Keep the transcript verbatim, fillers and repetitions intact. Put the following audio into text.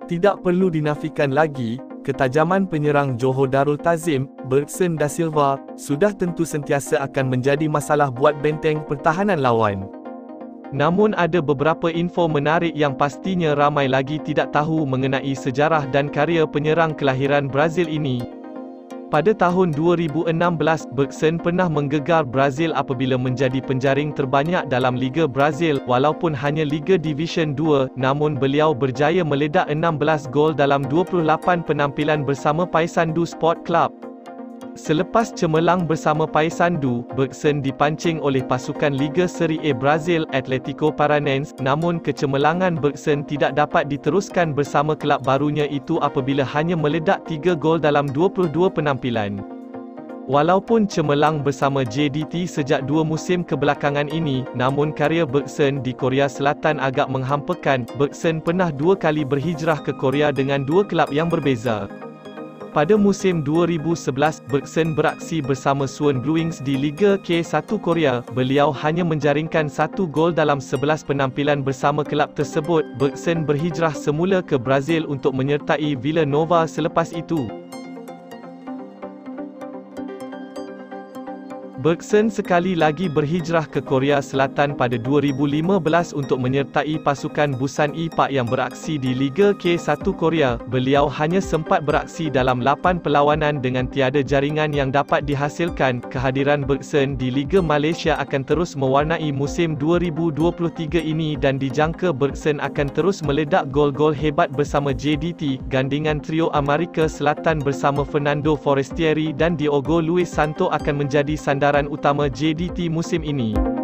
Tidak perlu dinafikan lagi, ketajaman penyerang Johor Darul Ta'zim, Bergson da Silva, sudah tentu sentiasa akan menjadi masalah buat benteng pertahanan lawan. Namun ada beberapa info menarik yang pastinya ramai lagi tidak tahu mengenai sejarah dan karya penyerang kelahiran Brazil ini. Pada tahun dua ribu enam belas, Bergson pernah menggegar Brazil apabila menjadi penjaring terbanyak dalam Liga Brazil, walaupun hanya Liga Division dua, namun beliau berjaya meledak enam belas gol dalam dua puluh lapan penampilan bersama Paysandu Sport Club. Selepas cemerlang bersama Paysandu, Bergson dipancing oleh pasukan Liga Serie A Brazil, Atlético Paranaense, namun kecemerlangan Bergson tidak dapat diteruskan bersama kelab barunya itu apabila hanya meledak tiga gol dalam dua puluh dua penampilan. Walaupun cemerlang bersama J D T sejak dua musim kebelakangan ini, namun karya Bergson di Korea Selatan agak menghampakan. Bergson pernah dua kali berhijrah ke Korea dengan dua kelab yang berbeza. Pada musim dua ribu sebelas, Bergson beraksi bersama Suwon Bluewings di Liga K satu Korea. Beliau hanya menjaringkan satu gol dalam sebelas penampilan bersama kelab tersebut. Bergson berhijrah semula ke Brazil untuk menyertai Villa Nova selepas itu. Bergson sekali lagi berhijrah ke Korea Selatan pada dua ribu lima belas untuk menyertai pasukan Busan Ipak yang beraksi di Liga K satu Korea. Beliau hanya sempat beraksi dalam lapan perlawanan dengan tiada jaringan yang dapat dihasilkan. Kehadiran Bergson di Liga Malaysia akan terus mewarnai musim dua ribu dua puluh tiga ini dan dijangka Bergson akan terus meledak gol-gol hebat bersama J D T. Gandingan trio Amerika Selatan bersama Fernando Forestieri dan Diogo Luis Santo akan menjadi sandaran utama J D T musim ini.